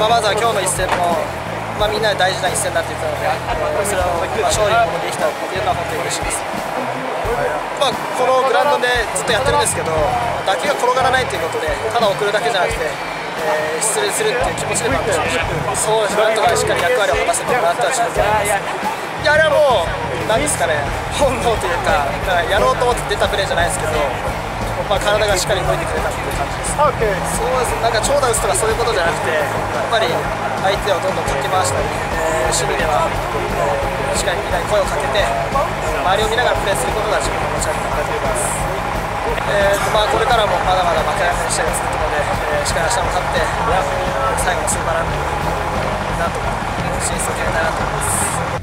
まずは今日の一戦も、みんなで大事な一戦だって言ってたので、それを、勝利にできたっていうのは本当に嬉しいです。このグラウンドでずっとやってるんですけど、打球が転がらないということで、ただ送るだけじゃなくて、出塁するっていう気持ちでもあって、そうです、なんとかしっかり役割を果たせてもらったらしいと思います。いや、あれはもう、なんですかね、本能というか、やろうと思って出たプレーじゃないですけど、体がしっかり動いてくれたっていう感じです。そうです、なんか長打打つとかそういうことじゃなくて、やっぱり相手をどんどんかき回したり、守備では、しっかりみんなに声をかけて、周りを見ながらプレーすることが自分の持ち味だと思います。これからもまだまだ負けられない試合が続くので、しっかり明日も勝って、最後のスーパーラウンドになんとか進出を決めたいなと思います。